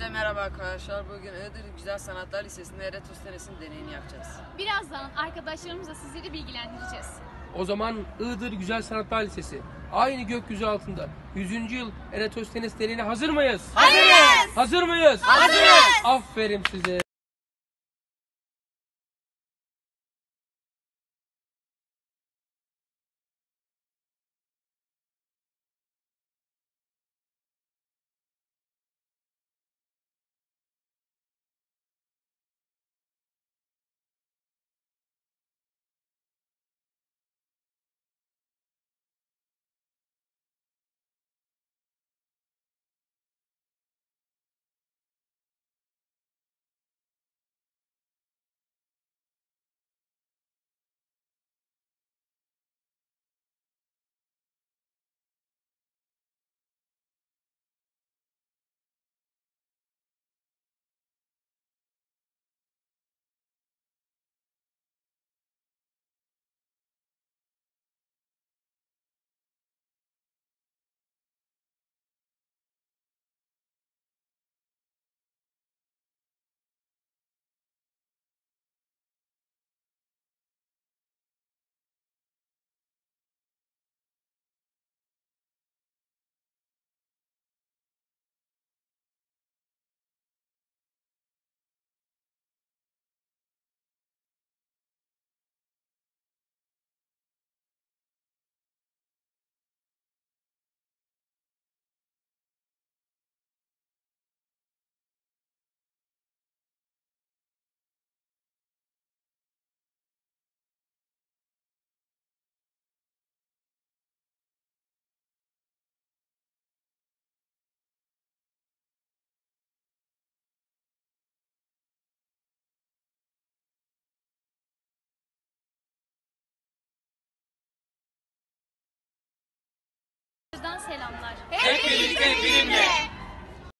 Hepinize merhaba arkadaşlar. Bugün Iğdır Güzel Sanatlar Lisesi'nde Eratosthenes'in deneyini yapacağız. Birazdan arkadaşlarımızla sizleri bilgilendireceğiz. O zaman Iğdır Güzel Sanatlar Lisesi aynı gökyüzü altında 100. yıl Eratosthenes deneyine hazır mıyız? Hazırız! Hazır mıyız? Hazırız! Aferin size. Selamlar. Hep birlikte bilimle.